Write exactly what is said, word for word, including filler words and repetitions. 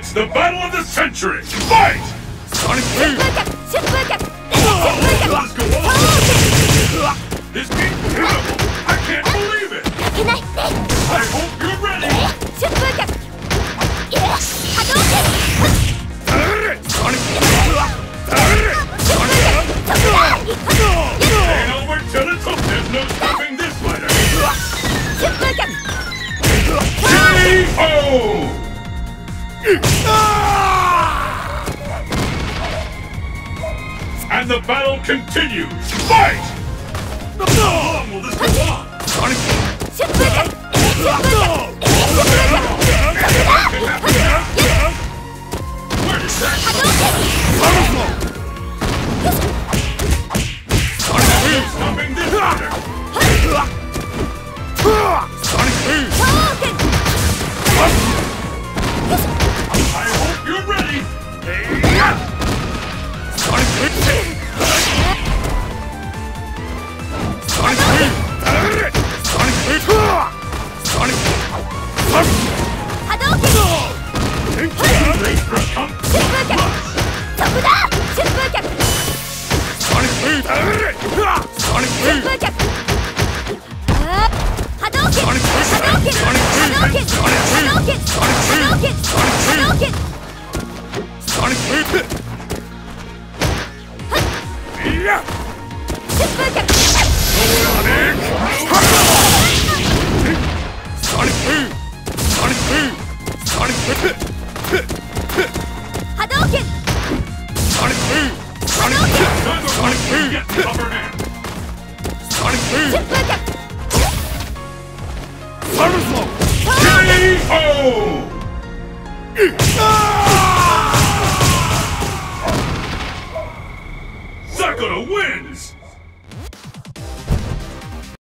It's the battle of the century! Fight! Sonic Boom! Let's go on! This game's incredible! I can't believe it! I hope you're ready! Sonic Ain't over till it's up! There's no stopping this fighter! K O! And the battle continues! Fight! How long will this go on? Sonic Where did that come Stopping this fighter! Sonic Boom! I hope you're ready! Sonic Boom! Sonic Boom! Sonic Boom! Sonic Ready for a pump? Sonic Boom! Sonic Boom! Sonic Boom! Sonic Boom! Yeah! Sonic Boom! Sonic Boom! Sonic Boom! Sonic Boom! Sonic Boom! Sonic Boom! Get the upper hand! Sonic Boom! K O! Sakura wins!